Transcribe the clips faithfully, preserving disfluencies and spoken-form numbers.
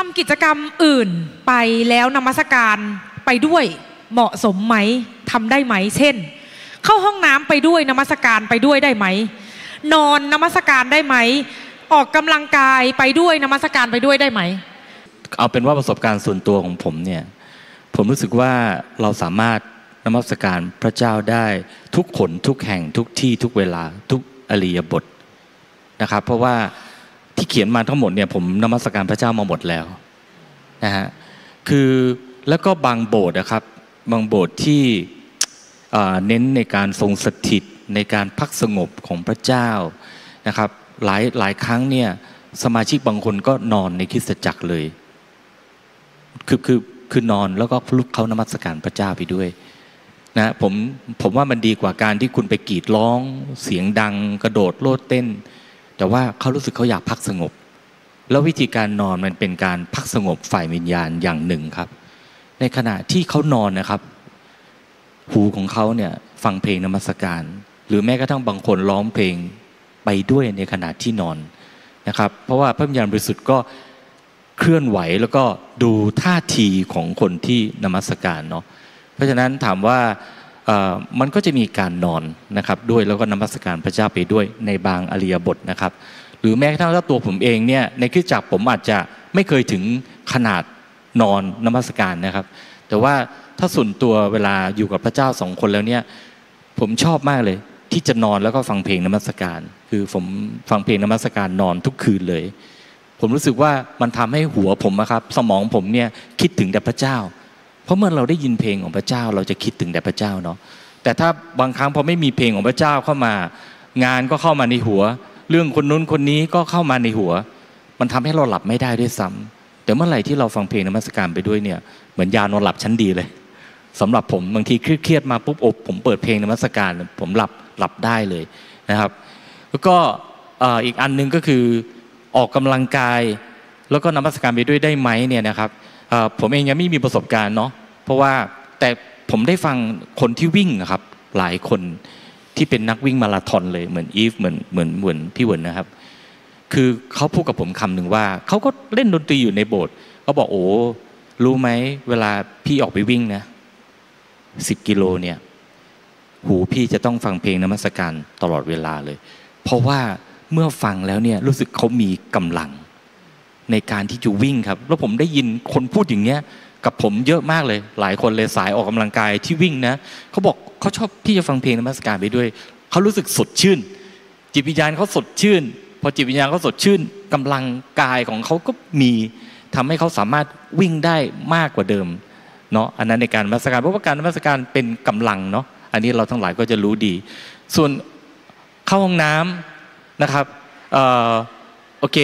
ำกิจกรรมอื่นไปแล้วนมัสการไปด้วยเหมาะสมไหมทำได้ไหมเช่นเข้าห้องน้ำไปด้วยนมัสการไปด้วยได้ไหมนอนนมัสการได้ไหมออกกำลังกายไปด้วยนมัสการไปด้วยได้ไหมเอาเป็นว่าประสบการณ์ส่วนตัวของผมเนี่ยผมรู้สึกว่าเราสามารถนมัสการพระเจ้าได้ทุกคนทุกแห่งทุกที่ทุกเวลาทุกอริยบทนะครับเพราะว่าที่เขียนมาทั้งหมดเนี่ยผมนมัสการพระเจ้ามาหมดแล้วนะฮะคือแล้วก็บางโบสถ์นะครับบางโบสถ์ที่เน้นในการทรงสถิตในการพักสงบของพระเจ้านะครับหลายหลายครั้งเนี่ยสมาชิกบางคนก็นอนในคริสตจักรเลยคือคือคือนอนแล้วก็ลุกเข้านมัสการพระเจ้าไปด้วยนะผมผมว่ามันดีกว่าการที่คุณไปกรีดร้องเสียงดังกระโดดโลดเต้นแต่ว่าเขารู้สึกเขาอยากพักสงบแล้ววิธีการนอนมันเป็นการพักสงบฝ่ายวิญญาณอย่างหนึ่งครับในขณะที่เขานอนนะครับหูของเขาเนี่ยฟังเพลงนมัสการหรือแม้กระทั่งบางคนร้องเพลงไปด้วยในขณะที่นอนนะครับเพราะว่าพระวิญญาณบริสุทธิ์ก็เคลื่อนไหวแล้วก็ดูท่าทีของคนที่นมัสการเนาะเพราะฉะนั้นถามว่ามันก็จะมีการนอนนะครับด้วยแล้วก็นมัสการพระเจ้าไปด้วยในบางอริยบทนะครับหรือแม้กระทั่งตัวผมเองเนี่ยในคริสตจักรผมอาจจะไม่เคยถึงขนาดนอนนมัสการนะครับแต่ว่าถ้าส่วนตัวเวลาอยู่กับพระเจ้าสองคนแล้วเนี่ยผมชอบมากเลยที่จะนอนแล้วก็ฟังเพลงนมัสการคือผมฟังเพลงนมัสการนอนทุกคืนเลยผมรู้สึกว่ามันทำให้หัวผมนะครับสมองผมเนี่ยคิดถึงแต่พระเจ้าเพราะเมื่อเราได้ยินเพลงของพระเจ้าเราจะคิดถึงแต่พระเจ้าเนาะแต่ถ้าบางครั้งพอไม่มีเพลงของพระเจ้าเข้ามางานก็เข้ามาในหัวเรื่องคนนู้นคนนี้ก็เข้ามาในหัวมันทำให้เราหลับไม่ได้ด้วยซ้ำแต่เมื่อไหร่ที่เราฟังเพลงนมัสการไปด้วยเนี่ยเหมือนยานอนหลับชั้นดีเลยสำหรับผมบางทีเครียดๆมาปุ๊บอบผมเปิดเพลงนมัสการผมหลับหลับได้เลยนะครับแล้วก็อีกอันนึงก็คือออกกำลังกายแล้วก็นมัสการไปด้วยได้ไหมเนี่ยนะครับผมเองยังไม่มีประสบการณ์เนาะเพราะว่าแต่ผมได้ฟังคนที่วิ่งครับหลายคนที่เป็นนักวิ่งมาราธอนเลยเหมือนอีฟเหมือนเหมือนเหมือนพี่เวิร์นนะครับคือเขาพูดกับผมคำหนึ่งว่าเขาก็เล่นดนตรีอยู่ในโบสถ์เขาบอกโอ้รู้ไหมเวลาพี่ออกไปวิ่งนะสิบกิโลเนี่ยหูพี่จะต้องฟังเพลงนมัสการตลอดเวลาเลยเพราะว่าเมื่อฟังแล้วเนี่ยรู้สึกเขามีกำลังในการที่จะวิ่งครับแล้วผมได้ยินคนพูดอย่างเงี้ยกับผมเยอะมากเลยหลายคนเลยสายออกกำลังกายที่วิ่งนะเขาบอกเขาชอบที่จะฟังเพลงนมัสการไปด้วยเขารู้สึกสดชื่นจิตวิญญาณเขาสดชื่นพอจิตวิญญาณเขาสดชื่นกำลังกายของเขาก็มีทำให้เขาสามารถวิ่งได้มากกว่าเดิมเนาะอันนั้นในการนมัสการเพราะว่าการนมัสการเป็นกำลังเนาะอันนี้เราทั้งหลายก็จะรู้ดีส่วนเข้าห้องน้ำนะครับเอ่อโอเค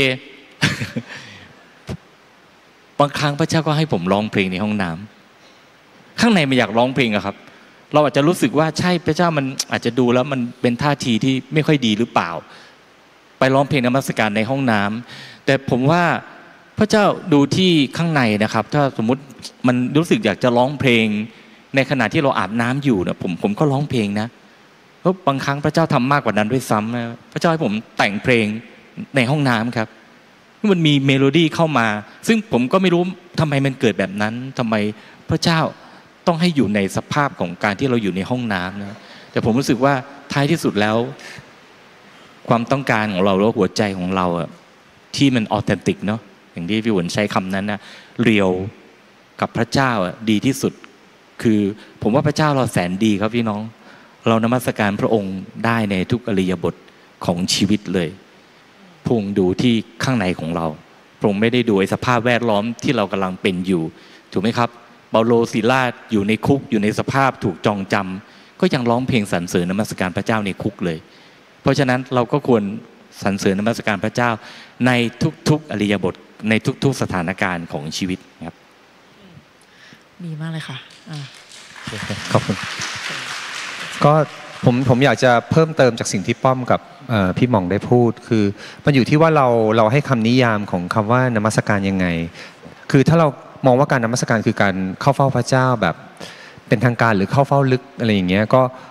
บางครั้งพระเจ้าก็ให้ผมร้องเพลงในห้องน้ำข้างในมันอยากร้องเพลงอะครับเราอาจจะรู้สึกว่าใช่พระเจ้ามันอาจจะดูแล้วมันเป็นท่าทีที่ไม่ค่อยดีหรือเปล่าไปร้องเพลงนมัสการในห้องน้ำแต่ผมว่าพระเจ้าดูที่ข้างในนะครับถ้าสมมุติมันรู้สึกอยากจะร้องเพลงในขณะที่เราอาบน้ำอยู่นะผมผมก็ร้องเพลงนะเพราะบางครั้งพระเจ้าทำมากกว่านั้นด้วยซ้ำนะพระเจ้าให้ผมแต่งเพลงในห้องน้ำครับมันมีเมโลดี้เข้ามาซึ่งผมก็ไม่รู้ทำไมมันเกิดแบบนั้นทำไมพระเจ้าต้องให้อยู่ในสภาพของการที่เราอยู่ในห้องน้ำนะแต่ผมรู้สึกว่าท้ายที่สุดแล้วความต้องการของเราแล้วหัวใจของเราอะที่มันออเทนติกเนาะอย่างที่พี่หวนใช้คำนั้นนะเรียวกับพระเจ้าอะดีที่สุดคือผมว่าพระเจ้าเราแสนดีครับพี่น้องเรานมัสการพระองค์ได้ในทุกอริยบทของชีวิตเลยพระองค์ดูที่ข้างในของเราพระองค์ไม่ได้ดูสภาพแวดล้อมที่เรากำลังเป็นอยู่ถูกไหมครับเปาโลศิลาสอยู่ในคุกอยู่ในสภาพถูกจองจำก็ยังร้องเพลงสรรเสริญนมัสการพระเจ้าในคุกเลยเพราะฉะนั้นเราก็ควรสรรเสริญนมัสการพระเจ้าในทุกๆอริยบทในทุกๆสถานการณ์ของชีวิตครับดีมากเลยค่ะขอบคุณก็ผมผมอยากจะเพิ่มเติมจากสิ่งที่ป้อมกับพี่หม่องได้พูดคือมันอยู่ที่ว่าเราเราให้คำนิยามของคำว่านมัสการยังไงคือถ้าเรามองว่าการนมัสการคือการเข้าเฝ้าพระเจ้าแบบเป็นทางการหรือเข้าเฝ้าลึกอะไรอย่างเงี้ยก็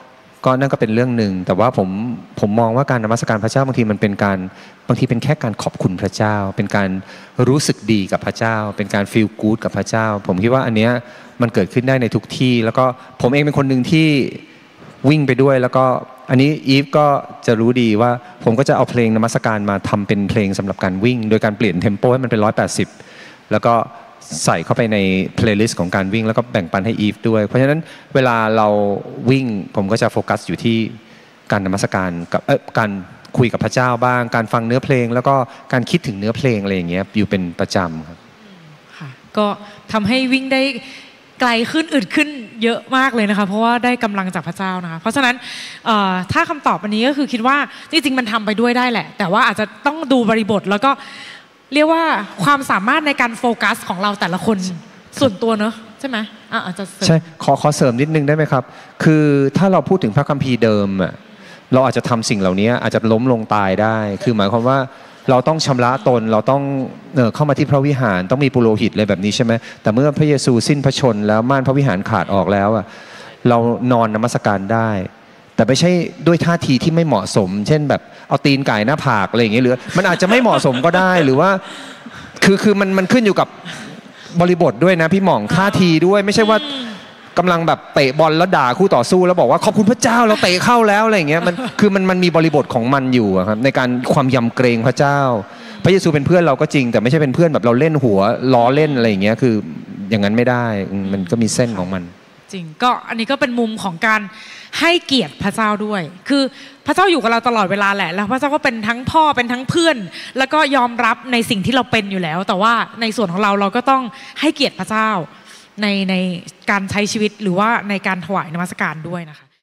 ก็นั่นก็เป็นเรื่องหนึ่งแต่ว่าผมผมมองว่าการนมัสการพระเจ้าบางทีมันเป็นการบางทีเป็นแค่การขอบคุณพระเจ้าเป็นการรู้สึกดีกับพระเจ้าเป็นการ feel good กับพระเจ้าผมคิดว่าอันเนี้ยมันเกิดขึ้นได้ในทุกที่แล้วก็ผมเองเป็นคนหนึ่งที่วิ่งไปด้วยแล้วก็อันนี้อีฟก็จะรู้ดีว่าผมก็จะเอาเพลงนมัสการมาทำเป็นเพลงสำหรับการวิ่งโดยการเปลี่ยนเทมโปให้มันเป็นหนึ่งร้อยแปดสิบแล้วก็ใส่เข้าไปในเพลย์ลิสต์ของการวิ่งแล้วก็แบ่งปันให้อีฟด้วยเพราะฉะนั้นเวลาเราวิ่งผมก็จะโฟกัสอยู่ที่การนมัสการกับเอ่อการคุยกับพระเจ้าบ้างการฟังเนื้อเพลงแล้วก็การคิดถึงเนื้อเพลงอะไรอย่างเงี้ยอยู่เป็นประจำครับค่ะก็ทำให้วิ่งได้ไกลขึ้นอึดขึ้นเยอะมากเลยนะคะเพราะว่าได้กำลังจากพระเจ้านะคะเพราะฉะนั้นถ้าคำตอบอันนี้ก็คือคิดว่าจริงๆมันทำไปด้วยได้แหละแต่ว่าอาจจะต้องดูบริบทแล้วก็เรียกว่าความสามารถในการโฟกัสของเราแต่ละคนส่วนตัวเนอะใช่ไหมอ่ะอาจจะใช่ขอขอเสริมนิดนึงได้ไหมครับคือถ้าเราพูดถึงพระคัมภีร์เดิมอ่ะเราอาจจะทำสิ่งเหล่านี้อาจจะล้มลงตายได้คือหมายความว่าเราต้องชำระตนเราต้องเอ่อเข้ามาที่พระวิหารต้องมีปุโรหิตอะไรแบบนี้ใช่ไหมแต่เมื่อพระเยซูสิ้นพระชนแล้วม่านพระวิหารขาดออกแล้วอ่ะเรานอนนมัสการได้แต่ไม่ใช่ด้วยท่าทีที่ไม่เหมาะสมเช่นแบบเอาตีนไก่หน้าผากอะไรอย่างเงี้ยหรือมันอาจจะไม่เหมาะสมก็ได้หรือว่าคือคือมันมันขึ้นอยู่กับบริบทด้วยนะพี่หม่องท่าทีด้วยไม่ใช่ว่ากำลังแบบเตะบอลแล้วด่าคู่ต่อสู้แล้วบอกว่าขอบคุณพระเจ้าเราเตะเข้าแล้วอะไรอย่างเงี้ยมันคือมันมันมีบริบทของมันอยู่ครับในการความยำเกรงพระเจ้าพระเยซูเป็นเพื่อนเราก็จริงแต่ไม่ใช่เป็นเพื่อนแบบเราเล่นหัวล้อเล่นอะไรอย่างเงี้ยคืออย่างนั้นไม่ได้มันก็มีเส้นของมันจริงก็อันนี้ก็เป็นมุมของการให้เกียรติพระเจ้าด้วยคือพระเจ้าอยู่กับเราตลอดเวลาแหละแล้วพระเจ้าก็เป็นทั้งพ่อเป็นทั้งเพื่อนแล้วก็ยอมรับในสิ่งที่เราเป็นอยู่แล้วแต่ว่าในส่วนของเราเราก็ต้องให้เกียรติพระเจ้าในในการใช้ชีวิตหรือว่าในการถวายนมัสการด้วยนะคะ